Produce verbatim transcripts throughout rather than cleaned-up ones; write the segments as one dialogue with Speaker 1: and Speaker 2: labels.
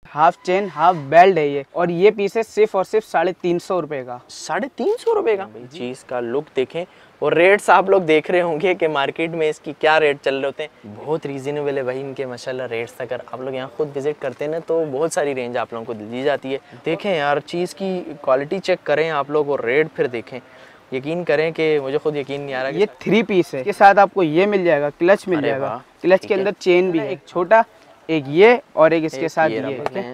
Speaker 1: Half chain half belt है ये, और ये पीस है सिर्फ और सिर्फ साढ़े तीन सौ रुपए का।
Speaker 2: साढ़े तीन सौ रुपए का चीज का लुक देखें, और रेट्स आप लोग देख रहे होंगे कि मार्केट में इसकी क्या रेट चल रहे होते हैं। बहुत रीजनेबल है भाई इनके माशाल्लाह रेट्स। अगर आप लोग यहाँ खुद विजिट करते हैं ना तो बहुत सारी रेंज आप लोगों को दी जाती है। देखें यार, चीज़ की क्वालिटी चेक करें आप लोग और रेट फिर देखें, यकीन करें कि मुझे खुद यकीन नहीं आ रहा।
Speaker 1: ये थ्री पीस है, इसके साथ आपको ये मिल जाएगा, क्लच मिल जाएगा, क्लच के अंदर चेन भी है, एक छोटा एक ये और एक इसके साथ ये।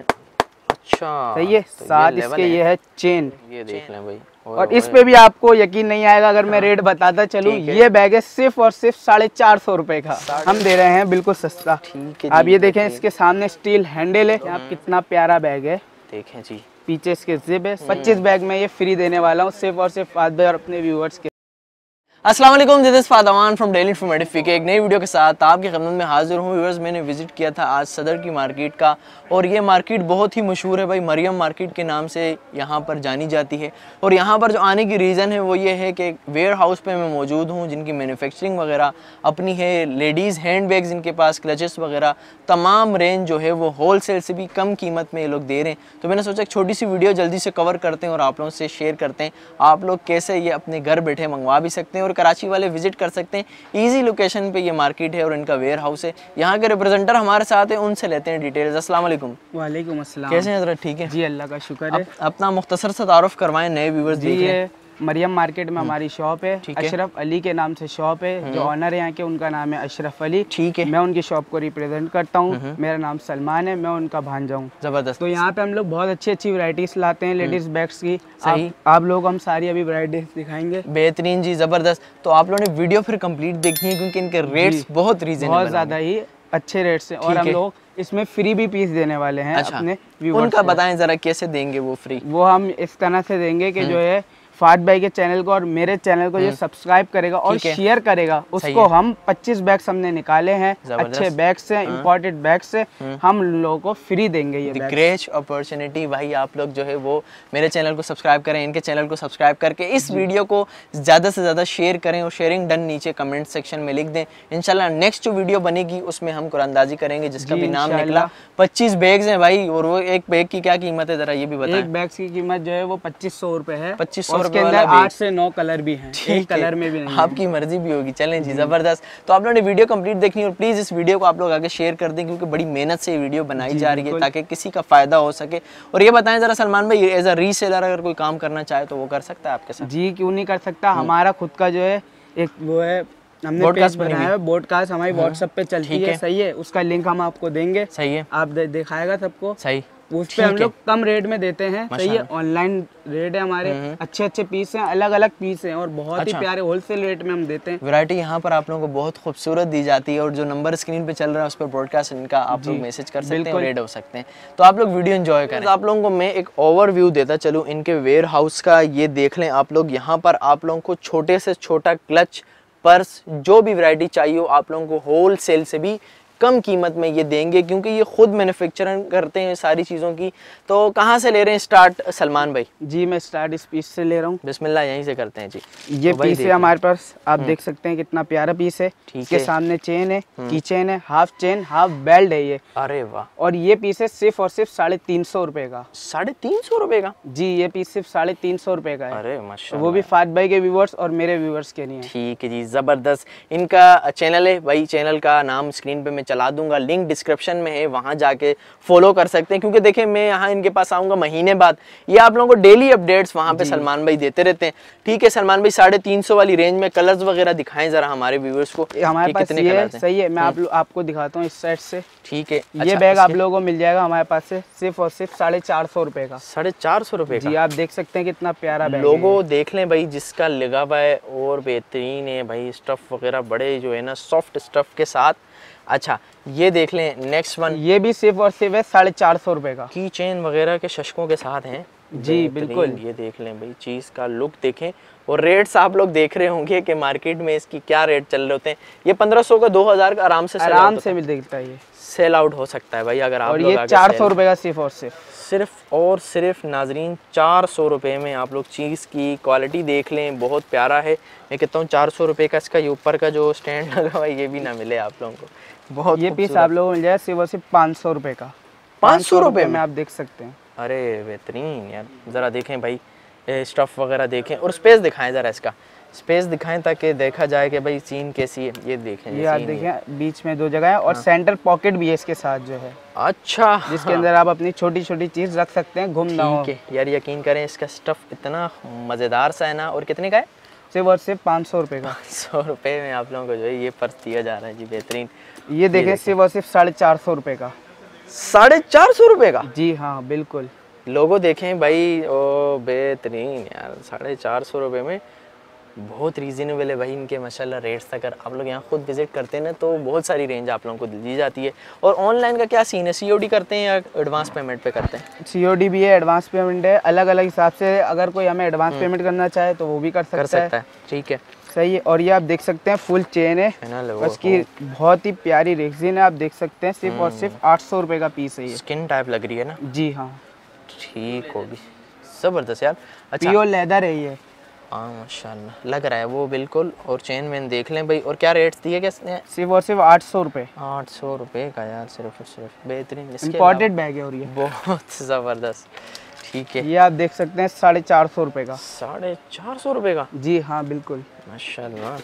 Speaker 2: अच्छा
Speaker 1: सही है, साथ इसके ये है चेन,
Speaker 2: ये देख लें भाई।
Speaker 1: और इस पे भी आपको यकीन नहीं आएगा अगर मैं रेट बताता चलूं। ये बैग है सिर्फ और सिर्फ साढ़े चार सौ रुपए का, हम दे रहे हैं बिल्कुल सस्ता। ठीक है, आप ये देखें, इसके सामने स्टील हैंडल है, आप कितना प्यारा बैग है,
Speaker 2: देखें जी।
Speaker 1: पीछे इसके जिप है। पच्चीस बैग में ये फ्री देने वाला हूँ सिर्फ और सिर्फ फाद भाई और अपने व्यूअर्स के।
Speaker 2: अस्सलाम वालेकुम, दिस इज फादवान फ्रॉम डेली इन्फॉर्मेटिव के एक नई वीडियो के साथ आपकी खिदमत में हाजिर हूँ। व्यूअर्स, मैंने विजिट किया था आज सदर की मार्केट का, और ये मार्केट बहुत ही मशहूर है भाई, मरियम मार्केट के नाम से यहाँ पर जानी जाती है। और यहाँ पर जो आने की रीज़न है वो ये है कि वेयर हाउस पे मैं मौजूद हूँ जिनकी मैन्युफैक्चरिंग वगैरह अपनी है। लेडीज़ हैंड बैग्स इनके पास, क्लचेस वगैरह तमाम रेंज जो है वो होल सेल से भी कम कीमत में ये लोग दे रहे हैं। तो मैंने सोचा एक छोटी सी वीडियो जल्दी से कवर करते हैं और आप लोगों से शेयर करते हैं आप लोग कैसे ये अपने घर बैठे मंगवा भी सकते हैं और कराची वाले विजिट कर सकते हैं। इजी लोकेशन पे ये मार्केट है और इनका वेयर हाउस है। यहाँ के रिप्रेजेंटर हमारे साथ हैं, उनसे लेते हैं डिटेल्स। अस्सलाम वालेकुम।
Speaker 1: वालेकुम अस्सलाम।
Speaker 2: कैसे हैं हज़रत? ठीक है
Speaker 1: जी, अल्लाह का शुक्र है।
Speaker 2: अपना मुख्तसर सा तारुफ करवाएं, नए व्यूअर्स देख रहे हैं।
Speaker 1: मरियम मार्केट में हमारी शॉप है, अशरफ अली के नाम से शॉप है। जो ऑनर है यहाँ के उनका नाम है अशरफ अली। ठीक है, मैं उनकी शॉप को रिप्रेजेंट करता हूँ। मेरा नाम सलमान है, मैं उनका भांजा हूँ।
Speaker 2: जबरदस्त।
Speaker 1: तो यहाँ पे हम लोग बहुत अच्छी अच्छी वैरायटीज लाते हैं लेडीज बैग्स की। सही, आप लोग हम सारी अभी वैरायटीज दिखाएंगे।
Speaker 2: बेहतरीन जी, जबरदस्त। तो आप लोगों ने वीडियो फिर कंप्लीट देखनी है क्योंकि इनके रेट्स बहुत रीजनेबल,
Speaker 1: बहुत ज्यादा ही अच्छे रेट से, और हम लोग इसमें फ्री भी पीस देने वाले हैं। अच्छा, अपने व्यूअर्स
Speaker 2: उनका बताएं जरा कैसे देंगे वो फ्री?
Speaker 1: वो हम इस तरह से देंगे कि जो है फाद भाई के चैनल को और मेरे चैनल को जो सब्सक्राइब करेगा और शेयर करेगा उसको हम पच्चीस बैग्स हमने निकाले हैं, अच्छे बैग्स हैं, इंपोर्टेड बैग्स से हम लोगों को फ्री देंगे। ये
Speaker 2: ग्रेट अपॉर्चुनिटी भाई। आप लोग जो है वो मेरे चैनल को सब्सक्राइब करें, इनके चैनल को सब्सक्राइब करके इस वीडियो को ज़्यादा से ज़्यादा शेयर करें और शेयरिंग डन नीचे कमेंट सेक्शन में लिख दें। इंशाल्लाह नेक्स्ट जो वीडियो बनेगी उसमें हम कुरानदाजी करेंगे जिसका भी नाम निकला। पच्चीस बैग्स हैं भाई, और वो एक बैग की क्या कीमत है जरा ये भी बताएं।
Speaker 1: एक बैग की कीमत जो है वो पच्चीस सौ रुपए है।
Speaker 2: पच्चीस सौ
Speaker 1: के अंदर आठ से नौ कलर भी हैं, एक कलर में भी नहीं,
Speaker 2: आपकी मर्जी भी होगी। चलें जी, जबरदस्त। तो आप लोगों ने वीडियो कंप्लीट देखनी और प्लीज इस वीडियो को आप लोग आगे शेयर कर दें क्योंकि बड़ी मेहनत से ये वीडियो बनाई जा रही है ताकि किसी का फायदा हो सके। और ये बताएं जरा सलमान भाई, एज अ रीसेलर अगर कोई काम करना चाहे तो वो कर सकता है आपके साथ?
Speaker 1: जी, क्यों नहीं कर सकता। हमारा खुद का जो है एक वो है, हमने पेज बनाया है, ब्रॉडकास्ट हमारी व्हाट्सएप पे चलती है। सही है, उसका लिंक हम आपको देंगे।
Speaker 2: सही है,
Speaker 1: आप दिखाएगा सबको।
Speaker 2: सही,
Speaker 1: उस पे हम लोग कम रेट में देते हैं। सही है, ऑनलाइन रेट है हमारे, अच्छे अच्छे पीस हैं, अलग अलग पीस हैं और बहुत अच्छा। ही प्यारे होलसेल रेट में हम देते हैं। वैरायटी
Speaker 2: यहाँ पर आप लोगों को बहुत खूबसूरत दी जाती है और जो नंबर स्क्रीन पे चल रहा है उस पर ब्रॉडकास्ट इनका आप लोग मैसेज कर सकते हैं, रेड हो सकते हैं। तो आप लोग वीडियो एंजॉय करें। आप लोगों को मैं एक ओवरव्यू देता चलूँ इनके वेयर हाउस का। ये देख लें आप लोग, यहाँ पर आप लोगों को छोटे से छोटा क्लच, पर्स, जो भी वैरायटी चाहिए हो आप लोगों को होल सेल से भी कम कीमत में ये देंगे क्योंकि ये खुद मैन्युफैक्चरिंग करते हैं सारी चीज़ों की। तो कहाँ से ले रहे हैं स्टार्ट सलमान भाई?
Speaker 1: जी, मैं स्टार्ट इस पीस से ले रहा हूँ।
Speaker 2: बिस्मिल्लाह, यहीं से करते हैं जी।
Speaker 1: ये तो पीस है हमारे पास, आप देख सकते हैं कितना प्यारा पीस है। इसके सामने चेन है, की चेन है, हाफ चेन हाफ बेल्ट है ये।
Speaker 2: अरे वाह।
Speaker 1: और ये पीस है सिर्फ और सिर्फ साढ़े तीन सौ रुपए का।
Speaker 2: साढ़े तीन सौ रुपए का?
Speaker 1: जी, ये पीस सिर्फ साढ़े तीन सौ रुपए का है।
Speaker 2: अरे माशाल्लाह,
Speaker 1: वो भी फाद भाई के व्यूअर्स और मेरे व्यूअर्स के लिए।
Speaker 2: ठीक है जी, जबरदस्त। इनका चैनल है भाई, चैनल का नाम स्क्रीन पे मैं चला दूंगा, लिंक डिस्क्रिप्शन में है, वहां जाके फॉलो कर सकते हैं क्योंकि देखें मैं यहाँ इनके पास आऊंगा महीने बाद, ये आप लोगों को डेली अपडेट्स वहां पे सलमान भाई देते रहते हैं। ठीक है सलमान भाई, साढ़े तीन सौ वाली रेंज में कलर्स वगैरह दिखाएं जरा हमारे व्यूअर्स को।
Speaker 1: हमारे पास कितने कलर्स हैं? सही है, मैं आप आपको दिखाता हूँ इस साइड से।
Speaker 2: ठीक है,
Speaker 1: ये अच्छा, बैग आप लोगों को मिल जाएगा हमारे पास से सिर्फ और सिर्फ साढ़े चार सौ रुपए का।
Speaker 2: साढ़े चार सौ रुपए का?
Speaker 1: जी, आप देख सकते हैं कितना प्यारा बैग।
Speaker 2: लोगो देख लें भाई, जिसका लगा हुआ है और बेहतरीन है भाई, स्टफ वगैरह बड़े जो है ना सॉफ्ट स्टफ के साथ। अच्छा, ये देख लें नेक्स्ट वन,
Speaker 1: ये भी सिर्फ और सिर्फ है साढ़े चार सौ रुपए का।
Speaker 2: की चेन वगैरह के शशकों के साथ हैं।
Speaker 1: जी बिल्कुल,
Speaker 2: ये देख लें भाई, चीज़ का लुक देखें और रेट्स आप लोग देख रहे होंगे कि मार्केट में इसकी क्या रेट चल रहे होते हैं। ये पंद्रह सौ का, दो हजार का आराम से
Speaker 1: आराम से मिल सकता है, ये
Speaker 2: सेल आउट हो सकता है भाई अगर आप
Speaker 1: और
Speaker 2: लोग
Speaker 1: ये चार सौ रुपए का सिर्फ और सिर्फ
Speaker 2: सिर्फ और सिर्फ नाजरीन चार सौ रुपये में आप लोग चीज़ की क्वालिटी देख लें, बहुत प्यारा है। मैं कहता हूँ चार सौ रुपये का इसका ये ऊपर का जो स्टैंड लगा हुआ है ये भी ना मिले आप लोगों को। बहुत
Speaker 1: ये पीस आप लोगों को मिल जाए सिर्फ और सिर्फ पाँच सौ रुपये का।
Speaker 2: पाँच सौ रुपए
Speaker 1: में आप देख सकते हैं।
Speaker 2: अरे बेहतरीन यार, जरा देखें भाई स्टफ वगैरह देखें और स्पेस दिखाएं, जरा इसका स्पेस दिखाएं ताकि देखा जाए कि भाई सीन कैसी है। ये देखें,
Speaker 1: ये आप देखें बीच में दो जगह है और हाँ। सेंटर पॉकेट भी है इसके साथ जो है।
Speaker 2: अच्छा,
Speaker 1: जिसके हाँ। अंदर आप अपनी छोटी छोटी चीज रख सकते हैं, घूम ना हो।
Speaker 2: यार यकीन करें इसका स्टफ इतना मजेदार सा है ना। और कितने का है?
Speaker 1: सिर्फ और सिर्फ पाँच सौ रुपए का।
Speaker 2: पाँच सौ रुपए में आप लोगों को जो है ये पर्स दिया जा रहा है जी, बेहतरीन।
Speaker 1: ये देखें सिर्फ और सिर्फ साढ़े चार सौ रुपए का।
Speaker 2: साढ़े चार सौ रुपए का?
Speaker 1: जी हाँ बिल्कुल।
Speaker 2: लोगो देखें भाई, ओ बेहतरीन यार, साढ़े चार सौ रुपये में बहुत रीजनेबल है भाई इनके माशाल्लाह रेट्स। अगर आप लोग यहाँ खुद विजिट करते हैं ना तो बहुत सारी रेंज आप लोगों को दी जाती है। और ऑनलाइन का क्या सीन है, सीओडी करते हैं या एडवांस पेमेंट पे करते हैं?
Speaker 1: सीओडी भी है, एडवांस पेमेंट है, अलग अलग हिसाब से। अगर कोई हमें एडवांस पेमेंट करना चाहे तो वो भी कर सकता,
Speaker 2: कर सकता है, है। ठीक है,
Speaker 1: सही है। और ये आप देख सकते हैं फुल चेन है, उसकी बहुत ही प्यारी रेक्सिन है, आप देख सकते हैं। सिर्फ और सिर्फ आठ सौ रुपये का पीस है ये।
Speaker 2: स्किन टाइप लग रही है ना? जी
Speaker 1: हाँ,
Speaker 2: ठीक होगी, जबरदस्त यार। अच्छा,
Speaker 1: प्योर लेदर है ये।
Speaker 2: हाँ माशाल्लाह लग रहा है वो बिल्कुल। और चेन मैन देख लें भाई। और क्या रेट्स दिए कैसे?
Speaker 1: सिर्फ और सिर्फ आठ सौ रुपये।
Speaker 2: आठ सौ रुपये का यार, सिर्फ और सिर्फ बेहतरीन।
Speaker 1: इम्पोर्टेड बैग है और ये
Speaker 2: बहुत ज़बरदस्त। ठीक है,
Speaker 1: ये आप देख सकते हैं साढ़े चार सौ रुपये का।
Speaker 2: साढ़े चार सौ रुपये का?
Speaker 1: जी हाँ बिल्कुल,
Speaker 2: माशाल्लाह।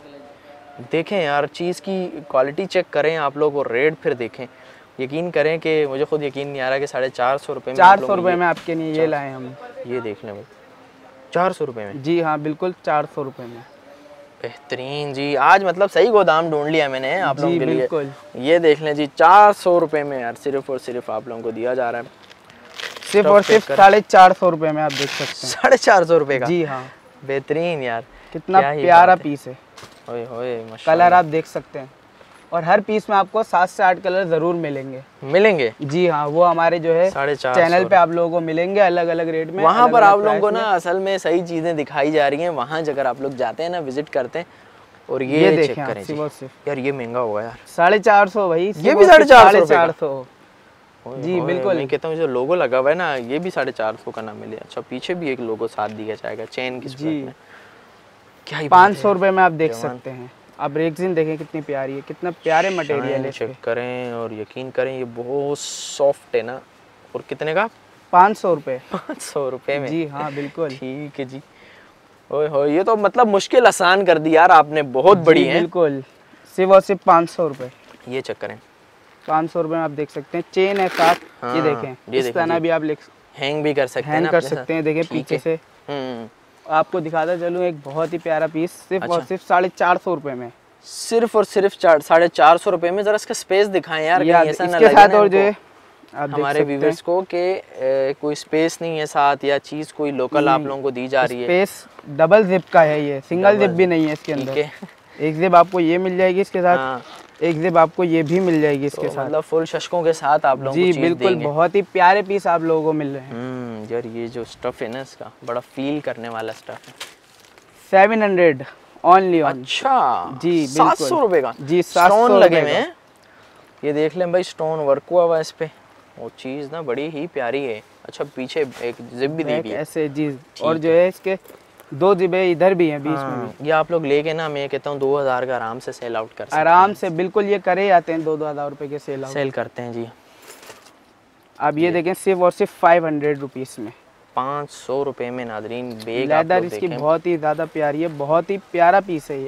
Speaker 2: देखें यार, चीज़ की क्वालिटी चेक करें आप लोग और रेट फिर देखें। यकीन करें कि मुझे खुद यकीन नहीं आ रहा कि साढ़े चार सौ रुपये में
Speaker 1: चार सौ रुपये में आपके लिए ये लाए हम।
Speaker 2: ये देख लें भाई, चार सौ रुपये में?
Speaker 1: जी हाँ बिल्कुल, चार सौ रुपये में।
Speaker 2: बेहतरीन जी, आज मतलब सही गोदाम ढूंढ लिया मैंने आप लोगों के लिए।
Speaker 1: बिल्कुल।
Speaker 2: ये देख लें जी, चार सौ रुपये में यार सिर्फ और सिर्फ आप लोगों को दिया जा रहा है।
Speaker 1: सिर्फ और सिर्फ साढ़े चार सौ रुपये में आप देख सकते हैं।
Speaker 2: साढ़े चार सौ रुपये का?
Speaker 1: जी हाँ,
Speaker 2: बेहतरीन यार,
Speaker 1: कितना प्यारा पीस है।
Speaker 2: ओए होए,
Speaker 1: कलर आप देख सकते हैं। और हर पीस में आपको सात से आठ कलर जरूर मिलेंगे।
Speaker 2: मिलेंगे? जी
Speaker 1: हाँ, वो हमारे जो है चैनल पे आप लोगों को मिलेंगे अलग अलग रेट में।
Speaker 2: वहाँ पर आप लोगों को ना असल में सही चीजें दिखाई जा रही हैं। वहाँ अगर आप लोग जाते हैं ना, विजिट करते हैं और ये, ये चेक करें जी। यार ये महंगा होगा यार,
Speaker 1: साढ़े चार सौ भाई।
Speaker 2: ये भी साढ़े चार
Speaker 1: चार सौ जी बिल्कुल।
Speaker 2: मैं कहता हूँ जो लोगो लगा हुआ है ना, ये भी साढ़े चार सौ का ना मिले। अच्छा, पीछे भी एक लोगो साथ दिया जाएगा चेन की सूरत में। क्या
Speaker 1: पाँच सौ रुपये में आप देख सकते हैं। आप रेक्सिन देखें कितनी प्यारी है, कितना प्यारे मटेरियल है।
Speaker 2: चेक करें और यकीन करें ये बहुत सॉफ्ट है ना। और कितने का?
Speaker 1: पाँच सौ रुपये।
Speaker 2: पाँच सौ रुपये में?
Speaker 1: जी हाँ बिल्कुल।
Speaker 2: ठीक है जी। ओए हो, ये तो मतलब मुश्किल आसान कर दी यार आपने, बहुत बड़ी है।
Speaker 1: बिल्कुल, सिर्फ और सिर्फ पाँच सौ रुपये।
Speaker 2: ये चेक करें,
Speaker 1: पाँच सौ रुपये में आप देख सकते हैं। चेन है साथ। हाँ, ये देखें, इस तरह भी आप
Speaker 2: हैंग भी कर सकते हैं,
Speaker 1: हैंग कर सकते हैं। देखें पीछे से आपको दिखाता चलूँ एक बहुत ही प्यारा पीस, सिर्फ और सिर्फ साढ़े चार सौ रुपये में।
Speaker 2: सिर्फ और सिर्फ साढ़े चार सौ रुपये में। जरा इसका स्पेस दिखाएं यार,
Speaker 1: यार
Speaker 2: ऐसा
Speaker 1: इसके साथ और जो
Speaker 2: हमारे व्यूअर्स को कि कोई स्पेस नहीं है साथ, या चीज कोई लोकल आप लोगों को दी जा रही है।
Speaker 1: स्पेस डबल जिप का है ये, सिंगल जिप भी नहीं है इसके अंदर। एक जिप आपको ये मिल जाएगी इसके साथ, एक जिप आपको ये भी मिल जाएगी इसके साथ। मतलब
Speaker 2: फुल शशकों के साथ आप लोगों को
Speaker 1: जी बिल्कुल, बहुत ही प्यारे पीस आप लोगों को मिल रहे हैं।
Speaker 2: यार ये जो स्टफ है ना, इसका बड़ा फील करने वाला स्टफ है।
Speaker 1: Seven hundred only on.
Speaker 2: अच्छा
Speaker 1: जी,
Speaker 2: सात सौ रुपए का?
Speaker 1: जी, स्टोन
Speaker 2: लगे हुए हैं। ये देख लें भाई, स्टोन वर्क हुआ हुआ है इस पे। वो चीज ना बड़ी ही प्यारी है। अच्छा, पीछे एक जिप भी दी हुई है
Speaker 1: ऐसे जी। और जो है इसके दो जिबे इधर भी हैं बीच में भी।
Speaker 2: ये आप लोग लेके ना, मैं कहता हूँ दो हजार का आराम से सेल आउट कर सकते हैं।
Speaker 1: आराम से बिल्कुल, ये करे आते हैं दो दो हजार रुपए के सेल आउट
Speaker 2: सेल करते हैं जी।
Speaker 1: आप ये देखें सिर्फ और सिर्फ फाइव हंड्रेड रुपीज में,
Speaker 2: पाँच सौ रुपए में नादरीन बेग।
Speaker 1: लेदर इसकी बहुत ही ज्यादा प्यारी है, बहुत ही प्यारा पीस है ये।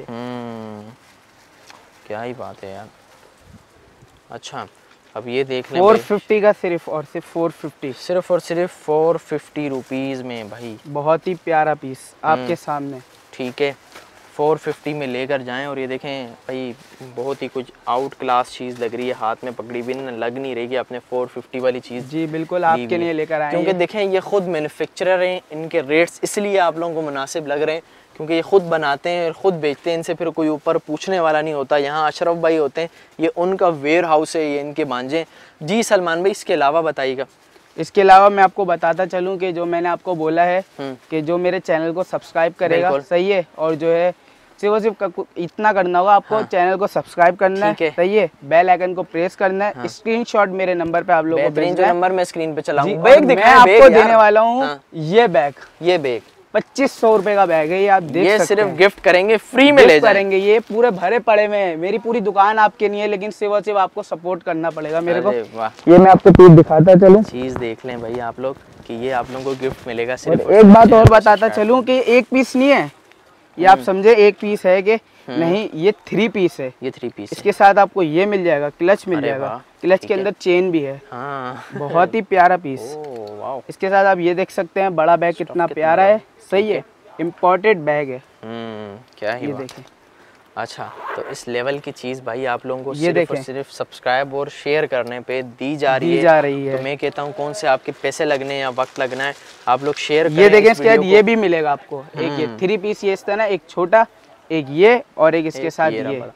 Speaker 2: क्या ही बात है यार। अच्छा, अब ये देख लें,
Speaker 1: फोर फिफ्टी का सिर्फ और सिर्फ फोर फिफ्टी,
Speaker 2: सिर्फ और सिर्फ फोर फिफ्टी रुपीज में भाई।
Speaker 1: बहुत ही प्यारा पीस आपके सामने।
Speaker 2: ठीक है, फोर फिफ्टी में लेकर जाएं। और ये देखें भाई, बहुत ही कुछ आउट क्लास चीज़ लग रही है, हाथ में पकड़ी भी नहीं लग नहीं रही कि आपने फोर फिफ्टी वाली चीज़।
Speaker 1: जी बिल्कुल, आपके लिए लेकर आए।
Speaker 2: क्योंकि देखें ये खुद मैन्युफैक्चरर हैं, इनके रेट्स इसलिए आप लोगों को मुनासिब लग रहे हैं क्योंकि ये खुद बनाते हैं और ख़ुद बेचते हैं। इनसे फिर कोई ऊपर पूछने वाला नहीं होता। यहाँ अशरफ भाई होते हैं, ये उनका वेयर हाउस है, ये इनके भांजे। जी सलमान भाई, इसके अलावा बताइएगा।
Speaker 1: इसके अलावा मैं आपको बताता चलूँ कि जो मैंने आपको बोला है कि जो मेरे चैनल को सब्सक्राइब करेगा, सही है, और जो है सिर्फ सिर्फ इतना करना होगा आपको, हाँ। चैनल को सब्सक्राइब करना है, सही है, बेल आइकन को प्रेस करना है, हाँ। स्क्रीनशॉट मेरे नंबर पे आप लोगों को भेजना है।
Speaker 2: नंबर मैं स्क्रीन पे चलाऊंगा।
Speaker 1: बैग दिखाएं, आपको देने वाला हूँ। हाँ। ये बैग,
Speaker 2: ये बैग
Speaker 1: पच्चीस सौ रुपए का बैग है ये, आप देख
Speaker 2: ये
Speaker 1: सकते
Speaker 2: सिर्फ
Speaker 1: हैं।
Speaker 2: गिफ्ट करेंगे, फ्री में ले
Speaker 1: करेंगे, ये पूरे भरे पड़े हुए हैं। मेरी पूरी दुकान आपके नहीं है, लेकिन सिर्फ और सिर्फ आपको सपोर्ट करना पड़ेगा मेरे को। ये मैं आपको पीस दिखाता चलूं,
Speaker 2: चीज देख लें भाई आप लोग कि ये आप लोगों को गिफ्ट मिलेगा सिर्फ।
Speaker 1: एक बात और बताता चलूं कि एक पीस नहीं है ये, आप समझे एक पीस है कि नहीं, ये थ्री पीस है।
Speaker 2: ये थ्री पीस
Speaker 1: इसके साथ आपको ये मिल जाएगा, क्लच मिल जाएगा, क्लच के अंदर चेन भी है।
Speaker 2: हाँ।
Speaker 1: बहुत ही प्यारा पीस। इसके साथ आप ये देख सकते हैं बड़ा बैग कितना प्यारा है, सही है, इम्पोर्टेड बैग है।
Speaker 2: क्या ही
Speaker 1: ये देखें।
Speaker 2: अच्छा, तो इस लेवल की चीज भाई आप लोगों को
Speaker 1: ये
Speaker 2: सिर्फ और सिर्फ सब्सक्राइब और शेयर करने पे दी जा रही
Speaker 1: दी
Speaker 2: है।
Speaker 1: जा रही है।
Speaker 2: तो मैं कहता हूँ कौन से आपके पैसे लगने हैं या वक्त लगना है, आप लोग शेयर करें।
Speaker 1: ये देखें, इसके बाद ये भी मिलेगा आपको, एक ये थ्री पीस ये इस तरह, एक छोटा, एक ये और एक इसके साथ ये, ये।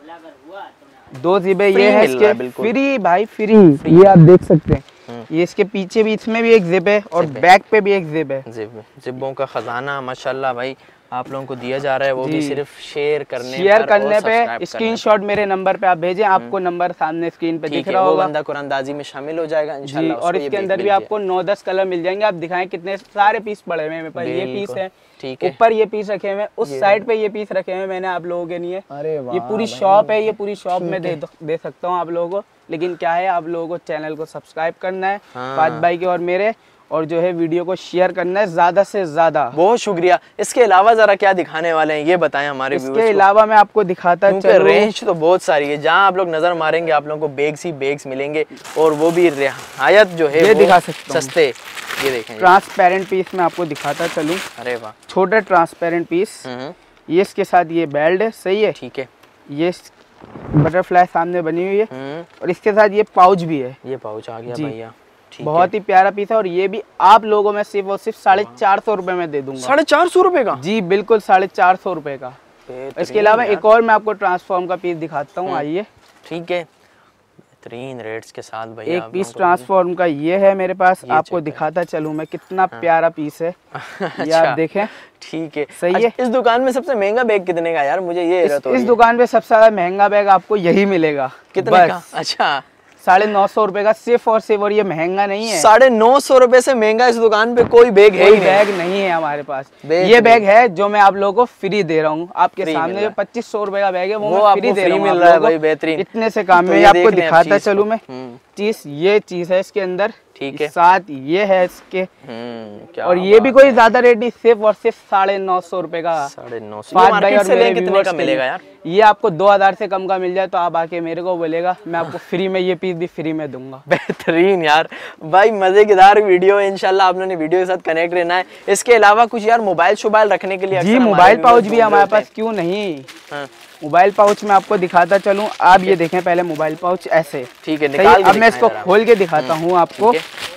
Speaker 1: दो जिबे ये है इसके फ्री भाई, फ्री। ये आप देख सकते हैं, ये इसके पीछे भी, इसमें भी एक जिप है और बैक पे भी एक जिप है।
Speaker 2: जिप जिब्बों का खजाना माशाल्लाह भाई आप लोगों को दिया जा रहा है, वो भी सिर्फ शेयर करने
Speaker 1: शेयर करने पे, स्क्रीनशॉट मेरे नंबर पे आप भेजें, आपको नंबर सामने स्क्रीन पे दिख रहा होगा,
Speaker 2: बंदा कुरानदाजी में शामिल हो जाएगा इंशाल्लाह।
Speaker 1: और इसके अंदर भी आपको नौ दस कलर मिल जाएंगे। आप दिखाएं कितने सारे पीस पड़े हुए हैं मेरे पास, ये पीस है,
Speaker 2: ठीक है,
Speaker 1: ऊपर ये पीस रखे हुए हैं, उस साइड पे ये पीस रखे हुए हैं मैंने आप लोगों के लिए। ये पूरी शॉप है, ये पूरी शॉप में दे दे सकता हूँ आप लोगों को, लेकिन क्या है आप लोगों को चैनल को सब्सक्राइब करना है, फात भाई के और मेरे, और जो है वीडियो को शेयर करना है ज्यादा से ज्यादा।
Speaker 2: बहुत शुक्रिया। इसके अलावा जरा क्या दिखाने वाले हैं ये बताएं हमारे व्यूअर्स को।
Speaker 1: इसके अलावा मैं आपको दिखाता चलूं,
Speaker 2: रेंज तो बहुत सारी है, जहां आप लोग नजर मारेंगे आप लोगों को बैग्स ही बैग्स मिलेंगे, और वो भी रियायत जो है
Speaker 1: ये दिखा सकता हूं,
Speaker 2: सस्ते। ये देखें
Speaker 1: ट्रांसपेरेंट पीस मैं आपको दिखाता चलूं।
Speaker 2: अरे वाह,
Speaker 1: छोटा ट्रांसपेरेंट पीस, ये इसके साथ ये बेल्ट है, सही है,
Speaker 2: ठीक है,
Speaker 1: ये बटरफ्लाई सामने बनी हुई है, और इसके साथ ये पाउच भी है।
Speaker 2: ये पाउच आ गया भैया,
Speaker 1: बहुत ही प्यारा पीस है, और ये भी आप लोगों में सिर्फ और सिर्फ साढ़े चार सौ रुपए में दे दूंगा।
Speaker 2: साढ़े चार सौ रुपए का?
Speaker 1: जी बिल्कुल, साढ़े चार सौ रुपए का। इसके अलावा एक और मैं आपको ट्रांसफॉर्म का पीस दिखाता हूँ, आइए।
Speaker 2: ठीक है, बेहतरीन रेट्स के साथ भैया।
Speaker 1: एक पीस ट्रांसफॉर्म का ये है मेरे पास, आपको दिखाता चलूँ मैं, कितना प्यारा पीस है, ये आप देखें।
Speaker 2: ठीक है,
Speaker 1: सही है।
Speaker 2: इस दुकान में सबसे महंगा बैग कितने का यार, मुझे ये
Speaker 1: इस, इस दुकान पे सबसे ज्यादा महंगा बैग आपको यही मिलेगा।
Speaker 2: कितने का? अच्छा,
Speaker 1: साढ़े नौ सौ रुपए का सिर्फ और सिर्फ, और ये महंगा नहीं है।
Speaker 2: साढ़े नौ सौ रुपए से महंगा इस दुकान पे कोई बैग है ही
Speaker 1: बैग नहीं है हमारे पास। ये बैग है जो मैं आप लोगों को फ्री दे रहा हूँ आपके सामने, जो पच्चीस सौ रुपए का बैग है वो, वो मैं फ्री दे रहा हूँ
Speaker 2: मिल रहा है भाई, बेहतरीन।
Speaker 1: इतने से काम में आपको दिखाता चलूँ मैं चीज, ये चीज है इसके अंदर,
Speaker 2: ठीक है, साथ
Speaker 1: ये है इसके,
Speaker 2: क्या
Speaker 1: और ये भी कोई ज्यादा रेट नहीं, सिर्फ और सिर्फ साढ़े नौ सौ रुपए का।
Speaker 2: साढ़े नौ सौ मार्केट से ले कितने का मिलेगा यार?
Speaker 1: ये आपको दो हजार से कम का मिल जाए तो आप आके मेरे को बोलेगा, मैं आपको फ्री में ये पीस भी फ्री में दूंगा।
Speaker 2: बेहतरीन यार भाई, मजेदार वीडियो है, इंशाल्लाह आप लोगों ने वीडियो के साथ कनेक्ट रहना है। इसके अलावा कुछ यार मोबाइल शोबाइल रखने के लिए?
Speaker 1: जी मोबाइल पाउच भी हमारे पास, क्यों नहीं। मोबाइल पाउच में आपको दिखाता चलूं, आप ये देखें पहले मोबाइल पाउच ऐसे,
Speaker 2: ठीक है, निकाल
Speaker 1: अब मैं इसको खोल के दिखाता हूँ आपको।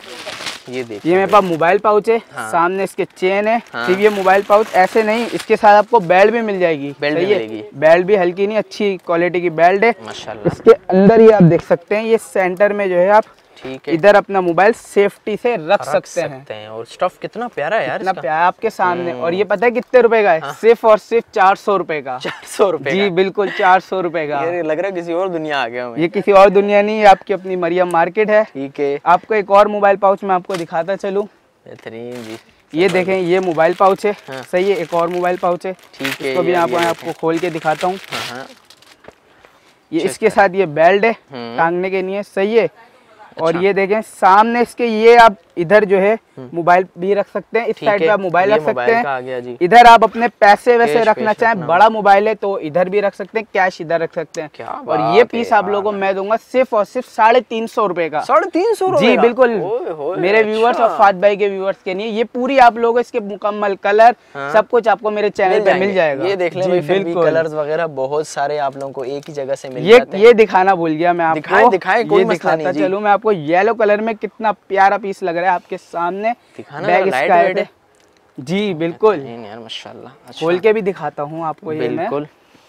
Speaker 2: ये देखिए,
Speaker 1: ये मेरे पास मोबाइल पाउच है, हाँ। सामने इसके चेन है, हाँ। सिर्फ ये मोबाइल पाउच ऐसे नहीं, इसके साथ आपको बेल्ट भी मिल जाएगी।
Speaker 2: बेल्ट भी मिलेगी,
Speaker 1: बेल्ट भी हल्की नहीं, अच्छी क्वालिटी की बेल्ट है
Speaker 2: माशाल्लाह।
Speaker 1: इसके अंदर ही आप देख सकते हैं, ये सेंटर में जो है आप
Speaker 2: ठीक है,
Speaker 1: इधर अपना मोबाइल सेफ्टी से रख, रख सकते, सकते हैं।
Speaker 2: और स्टफ कितना प्यारा है यार,
Speaker 1: कितना प्यारा आपके सामने। और ये पता है कितने रुपए का है? हाँ। सिर्फ और सिर्फ चार सौ रुपए का।
Speaker 2: चार सौ रुपए? जी
Speaker 1: बिल्कुल चार सौ रुपए का।
Speaker 2: ये लग रहा है किसी और दुनिया आ गया हूं।
Speaker 1: ये किसी और दुनिया नहीं है, आपकी अपनी मरियम मार्केट है।
Speaker 2: ठीक है,
Speaker 1: आपको एक और मोबाइल पाउच मैं आपको दिखाता चलूँ।
Speaker 2: बेहतरीन जी,
Speaker 1: ये देखें, ये मोबाइल पाउच है, हाँ। सही है, एक और मोबाइल पाउच है,
Speaker 2: ठीक है,
Speaker 1: इसको भी आपको आपको खोल के दिखाता हूँ।
Speaker 2: हाँ।
Speaker 1: ये इसके साथ ये बेल्ट है टांगने के लिए, सही है। अच्छा। और ये देखें सामने इसके, ये आप इधर जो है मोबाइल भी रख सकते हैं, इस साइड पे आप मोबाइल रख सकते हैं, इधर आप अपने पैसे वैसे रखना चाहें, बड़ा मोबाइल है तो इधर भी रख सकते हैं, कैश इधर रख सकते हैं। और ये पीस आप लोगों को मैं दूंगा सिर्फ और सिर्फ साढ़े तीन सौ रुपए का।
Speaker 2: साढ़े तीन सौ?
Speaker 1: जी बिल्कुल, मेरे व्यूअर्स और फात भाई के व्यूअर्स के लिए। ये पूरी आप लोगों इसके मुकम्मल कलर सब कुछ आपको मेरे चैनल पे मिल जाएगा।
Speaker 2: ये देख लें, बिल्कुल कलर्स वगैरह बहुत सारे आप लोगों को एक ही जगह से मिल जाते हैं।
Speaker 1: ये दिखाना भूल गया मैं आपको,
Speaker 2: दिखाएं कोई मसला नहीं।
Speaker 1: चलो मैं आपको येलो कलर में कितना प्यारा पीस लग रहा है आपके सामने, बैग इसका है। जी बिल्कुल
Speaker 2: यार माशाल्लाह,
Speaker 1: खोल के भी दिखाता हूँ आपको। ये
Speaker 2: बिल्कुल,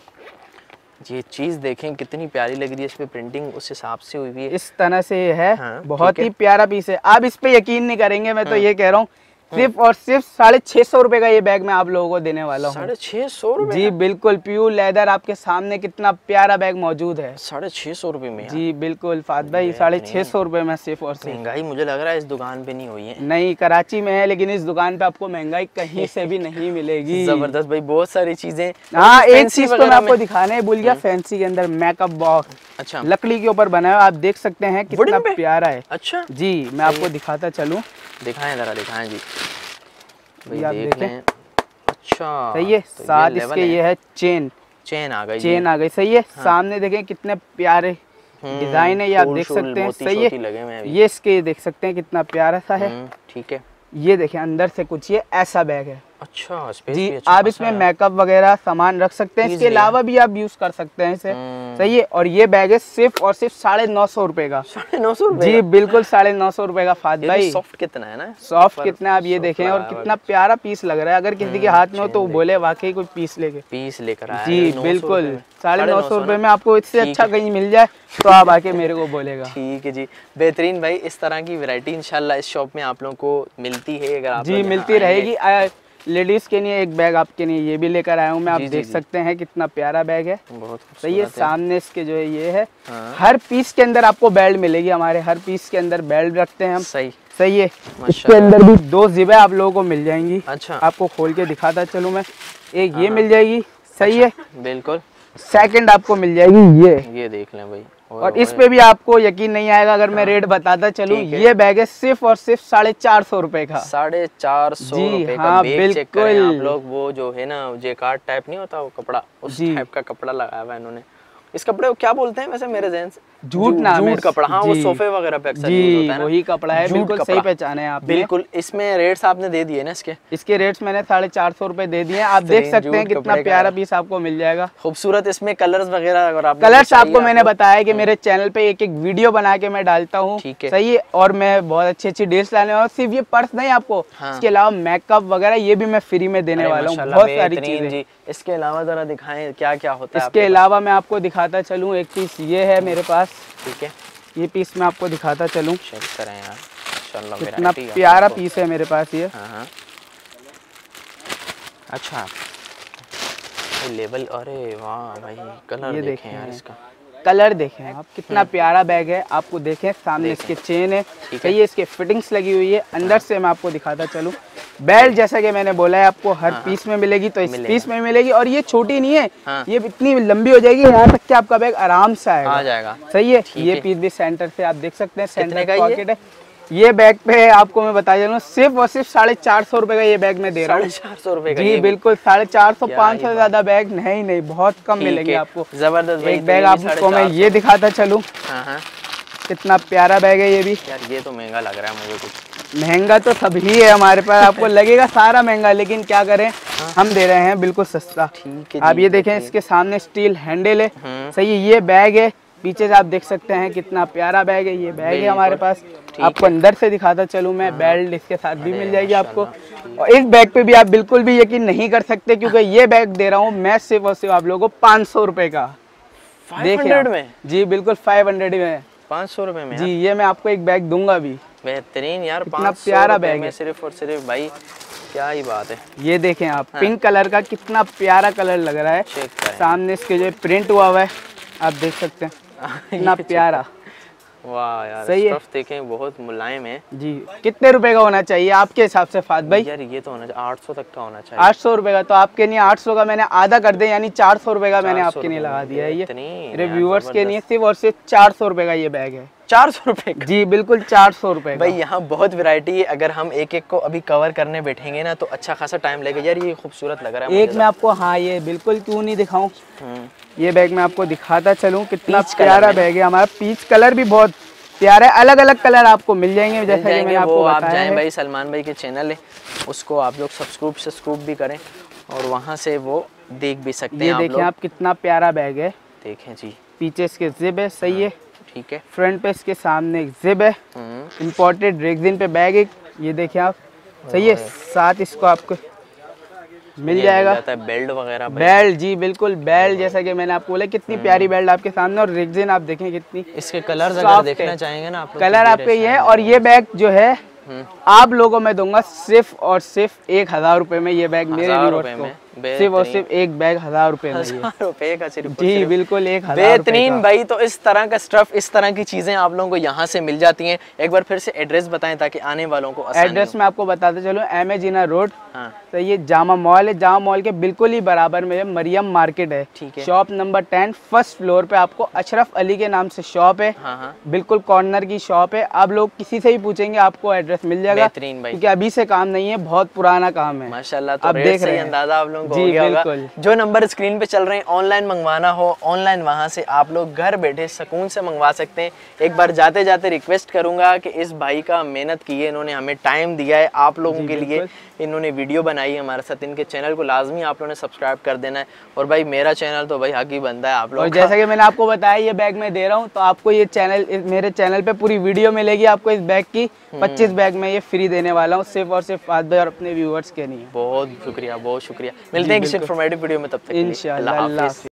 Speaker 2: ये चीज देखें कितनी प्यारी लग रही है, इस पे प्रिंटिंग उस हिसाब से हुई है,
Speaker 1: इस तरह से है। हाँ, बहुत ही प्यारा पीस है, आप इस पे यकीन नहीं करेंगे, मैं तो ये कह रहा हूँ सिर्फ और सिर्फ साढ़े छह सौ रुपए का ये बैग मैं आप लोगों को देने वाला हूँ।
Speaker 2: साढ़े छह सौ रुपए?
Speaker 1: जी बिल्कुल, प्योर लेदर आपके सामने कितना प्यारा बैग मौजूद है।
Speaker 2: साढ़े छह सौ रुपए में?
Speaker 1: जी बिल्कुल फात भाई, साढ़े छह सौ रुपए में सिर्फ और सिर्फ।
Speaker 2: महंगाई मुझे लग रहा है इस दुकान पे नहीं हुई है।
Speaker 1: नहीं, कराची में है, लेकिन इस दुकान पे आपको महंगाई कहीं से भी नहीं मिलेगी।
Speaker 2: जबरदस्त भाई, बहुत सारी चीजें।
Speaker 1: हाँ, एक चीज तो मैं आपको दिखाने भूल गया, फैंसी के अंदर मेकअप बॉक्स।
Speaker 2: अच्छा,
Speaker 1: लकड़ी के ऊपर बना है, आप देख सकते हैं कितना प्यारा है।
Speaker 2: अच्छा
Speaker 1: जी, मैं आपको दिखाता चलूं।
Speaker 2: दिखाएं जरा, दिखाएं जी भाई,
Speaker 1: आप
Speaker 2: देख लें। अच्छा
Speaker 1: सही है,
Speaker 2: तो
Speaker 1: साथ
Speaker 2: ये
Speaker 1: इसके ये है चेन।
Speaker 2: चेन आ गई,
Speaker 1: चेन आ गई, सही है। हाँ। सामने देखें कितने प्यारे डिजाइन है, ये आप देख सकते हैं। सही है, ये इसके देख सकते हैं कितना प्यारा सा है।
Speaker 2: ठीक है,
Speaker 1: ये देखें अंदर से कुछ ये ऐसा बैग है।
Speaker 2: अच्छा, स्पेस
Speaker 1: जी,
Speaker 2: भी अच्छा
Speaker 1: आप इसमें मेकअप वगैरह सामान रख सकते हैं, इसके अलावा भी आप यूज कर सकते हैं इसे। सही है, और ये बैग है सिर्फ और सिर्फ साढ़े नौ सौ रुपए का।
Speaker 2: साढ़े नौ सौ रुपए?
Speaker 1: जी बिल्कुल, साढ़े नौ सौ रुपए का फात भाई।
Speaker 2: सॉफ्ट कितना है ना,
Speaker 1: सॉफ्ट कितना आप ये देखें, और कितना प्यारा पीस लग रहा है। अगर किसी के हाथ में हो तो बोले वाकई कोई पीस लेके
Speaker 2: पीस लेकर आया।
Speaker 1: जी बिल्कुल, साढ़े नौ सौ रुपए में आपको इससे अच्छा कहीं मिल जाए तो आप आके मेरे को बोलेगा।
Speaker 2: ठीक है जी, बेहतरीन भाई। इस तरह की वैरायटी इंशाल्लाह इस शॉप में आप लोगों को मिलती है। अगर आप
Speaker 1: जी मिलती रहेगी। लेडीज के लिए एक बैग आपके लिए ये भी लेकर आया हूँ मैं, आप देख सकते हैं कितना प्यारा बैग है।
Speaker 2: बहुत
Speaker 1: सही है, सामने इसके जो है ये है। हाँ। हर पीस के अंदर आपको बेल्ट मिलेगी, हमारे हर पीस के अंदर बेल्ट रखते हैं हम।
Speaker 2: सही
Speaker 1: सही है, इसके अंदर भी दो जिबे आप लोगों को मिल जाएंगी।
Speaker 2: अच्छा,
Speaker 1: आपको खोल के दिखाता चलूँ मैं। एक ये मिल जाएगी, सही है,
Speaker 2: बिल्कुल।
Speaker 1: सेकंड आपको मिल जाएगी ये
Speaker 2: ये देख लें भाई,
Speaker 1: और इस पे भी आपको यकीन नहीं आएगा अगर मैं रेट बताता चलूं। ये बैग है सिर्फ और सिर्फ साढ़े चार सौ रुपए का।
Speaker 2: साढ़े चार सौ रुपए का
Speaker 1: हाँ,
Speaker 2: बैग। चेक करें आप लोग, वो जो है ना जेकार्ड टाइप नहीं होता वो कपड़ा, उस टाइप का कपड़ा लगाया हुआ है इन्होंने। इस कपड़े को क्या बोलते हैं वैसे मेरे ज़हन से?
Speaker 1: जूट नाम है।
Speaker 2: जूट कपड़ा, हाँ वो सोफे वगैरह पे अक्सर यूज होता है ना,
Speaker 1: वही कपड़ा है। बिल्कुल सही पहचाने हैं आप।
Speaker 2: बिल्कुल। इसमें रेट्स आपने दे दिए ना इसके? इसके
Speaker 1: रेट्स मैंने साढ़े चार सौ रुपए दे दिए। आप देख सकते हैं कितना प्यारा पीस आपको मिल जाएगा,
Speaker 2: खूबसूरत। इसमें कलर्स वगैरह अगर आप
Speaker 1: कलर्स आपको मैंने बताया कि मेरे चैनल पे एक एक वीडियो बना के मैं डालता हूँ। सही है, और मैं बहुत अच्छी अच्छी डील्स लाने वाला हूँ। सिर्फ ये पर्स नहीं आपको, इसके अलावा मेकअप वगैरह ये भी मैं फ्री में देने वाला हूँ। बहुत सारी चीजें।
Speaker 2: इसके अलावा जरा दिखाएं क्या क्या होता है।
Speaker 1: इसके अलावा मैं आपको दिखाता चलूँ, एक पीस ये है मेरे पास।
Speaker 2: ठीक है,
Speaker 1: ये पीस मैं आपको दिखाता चलूं।
Speaker 2: चेक करें यार, माशाल्लाह
Speaker 1: कितना प्यारा पीस है मेरे पास ये।
Speaker 2: हाँ हाँ, अच्छा लेवल, अरे वाह भाई, कलर
Speaker 1: ये
Speaker 2: देखें यार, इसका
Speaker 1: कलर देखें आप, कितना प्यारा बैग है। आपको देखें सामने इसके चेन है, सही है, इसके फिटिंग्स लगी हुई है। अंदर से मैं आपको दिखाता चलूं। बेल्ट जैसा कि मैंने बोला है आपको हर पीस में मिलेगी, तो इस पीस में मिलेगी। और ये छोटी नहीं है, ये इतनी लंबी हो जाएगी, यहाँ तक कि आपका बैग आराम से आएगा।
Speaker 2: आ जाएगा।
Speaker 1: सही है, ये पीस भी सेंटर से आप देख सकते हैं, सेंटर का पॉकेट है। ये बैग पे आपको मैं बता दूं सिर्फ और सिर्फ साढ़े चार सौ रुपए का ये बैग मैं दे रहा हूँ।
Speaker 2: चार सौ रुपए का?
Speaker 1: जी बिल्कुल, साढ़े चार सौ पाँच सौ से ज्यादा बैग नहीं नहीं बहुत कम मिलेंगे आपको।
Speaker 2: जबरदस्त।
Speaker 1: एक बैग आपको मैं ये दिखाता चलूँ, कितना प्यारा बैग है ये भी।
Speaker 2: यार ये तो महंगा लग रहा है मुझे कुछ।
Speaker 1: महंगा तो सभी है हमारे पास, आपको लगेगा सारा महंगा, लेकिन क्या करें, हम दे रहे हैं बिल्कुल सस्ता। आप ये देखें, इसके सामने स्टील हैंडल है। सही है, ये बैग है। पीछे से आप देख सकते हैं कितना प्यारा बैग है। ये बैग है हमारे पास। आपको अंदर से दिखाता चलूं मैं, बेल्ट इसके साथ भी मिल जाएगी आपको। और इस बैग पे भी आप बिल्कुल भी यकीन नहीं कर सकते, क्योंकि ये बैग दे रहा हूँ मैं सिर्फ और सिर्फ आप लोगों को पाँच सौ रुपए का।
Speaker 2: देखिए में?
Speaker 1: जी बिल्कुल, फाइव हंड्रेड में,
Speaker 2: पाँच सौ रुपए में।
Speaker 1: जी ये मैं आपको एक बैग दूंगा भी।
Speaker 2: बेहतरीन यार,
Speaker 1: कितना प्यारा बैग है,
Speaker 2: सिर्फ और सिर्फ भाई, क्या ही बात है।
Speaker 1: ये देखें आप, पिंक कलर का कितना प्यारा कलर लग रहा है। सामने इसके जो प्रिंट हुआ हुआ है आप देख सकते हैं, कितना प्यारा।
Speaker 2: वाह यार, सही है, देखें बहुत मुलायम है।
Speaker 1: जी, कितने रुपए का होना चाहिए आपके हिसाब से फात भाई?
Speaker 2: यार ये तो होना चाहिए आठ सौ तक का होना चाहिए।
Speaker 1: आठ सौ रुपए का, तो आपके लिए आठ सौ का मैंने आधा कर दे, यानी चार सौ रुपए का मैंने आपके लिए लगा दिया है। ये मेरे व्यूअर्स के लिए सिर्फ और सिर्फ चार सौ रुपए का ये बैग है।
Speaker 2: चार सौ रुपए?
Speaker 1: जी बिल्कुल, चार सौ रुपए।
Speaker 2: भाई यहाँ बहुत वैरायटी है, अगर हम एक एक को अभी कवर करने बैठेंगे ना तो अच्छा खासा टाइम लगेगा। यार ये खूबसूरत लग रहा है।
Speaker 1: एक मैं आपको, हाँ ये बिल्कुल क्यों नहीं दिखाऊं, ये बैग मैं आपको दिखाता चलूं, कितना प्यारा बैग है हमारा। पीच कलर भी बहुत प्यारा है, अलग अलग कलर आपको मिल जाएंगे जैसा कि मैंने आपको बताया।
Speaker 2: आप जाएं भाई, सलमान भाई के चैनल है, उसको आप लोग सब्सक्राइब सब्सक्राइब भी करें और वहाँ से वो देख भी सकते हैं।
Speaker 1: ये देखें आप, कितना प्यारा बैग है।
Speaker 2: देखें जी,
Speaker 1: पीछे इसके जिब है, सही है,
Speaker 2: ठीक है।
Speaker 1: फ्रंट पे इसके सामने एक जिब है, इम्पोर्टेड रेक्सिन पे बैग है। ये देखें आप, सही है, साथ इसको आपको मिल जाएगा
Speaker 2: बेल्ट वगैरह।
Speaker 1: बेल्ट, जी बिल्कुल, बेल्ट जैसा कि मैंने आपको बोला, कितनी प्यारी बेल्ट आपके सामने। और रेक्सिन आप देखें कितनी,
Speaker 2: इसके कलर अगर देखना चाहेंगे ना आप,
Speaker 1: कलर आपके ये है। और ये बैग जो है आप लोगों को मैं दूंगा सिर्फ और सिर्फ एक हजार रुपए में ये बैग, मेरे व्यूअर्स को सिर्फ और सिर्फ एक बैग हजार रुपए में,
Speaker 2: हजार रुपए का सिर्फ
Speaker 1: जी बिल्कुल एक हजार
Speaker 2: बेहतरीन भाई। तो इस तरह का स्टफ, इस तरह की चीजें आप लोगों को यहाँ से मिल जाती हैं। एक बार फिर से एड्रेस बताएं ताकि आने वालों को आसानी हो।
Speaker 1: एड्रेस मैं आपको बताते चलो, एम ए जीना रोड,
Speaker 2: हाँ।
Speaker 1: तो ये जामा मॉल है, जामा मॉल के बिल्कुल ही बराबर में मरियम मार्केट है,
Speaker 2: ठीक है।
Speaker 1: Shop number ten, first floor पे आपको अशरफ अली के नाम से शॉप है,
Speaker 2: हाँ हाँ।
Speaker 1: बिल्कुल कॉर्नर की शॉप है। आप लोग किसी से भी पूछेंगे आपको एड्रेस मिल जाएगा,
Speaker 2: बेहतरीन भाई,
Speaker 1: क्योंकि अभी से काम नहीं है, बहुत पुराना काम है
Speaker 2: माशाल्लाह। तो रेट से अंदाजा आप लोगों को हो गया होगा। जो नंबर स्क्रीन पे चल रहे हैं, ऑनलाइन मंगवाना हो ऑनलाइन वहां से आप लोग घर बैठे सुकून से मंगवा सकते हैं। एक बार जाते जाते रिक्वेस्ट करूंगा कि इस भाई का मेहनत की है, इन्होंने हमें टाइम दिया है आप लोगों के लिए, इन्होंने वीडियो बनाई है हमारे साथ। इनके चैनल को लाजमी आप लोगों ने सब्सक्राइब कर देना है। और भाई मेरा चैनल तो भाई हक ही बनता है आप लोग।
Speaker 1: और जैसा कि मैंने आपको बताया ये बैग मैं दे रहा हूँ, तो आपको ये चैनल, मेरे चैनल पे पूरी वीडियो मिलेगी आपको इस बैग की। पच्चीस बैग में ये फ्री देने वाला हूँ सिर्फ और सिर्फ फाद भाई और अपने व्यूअर्स के लिए।
Speaker 2: बहुत शुक्रिया, बहुत शुक्रिया। मिलते हैं किसी इन्फॉर्मेटिव वीडियो में, तब तक
Speaker 1: इंशाल्लाह।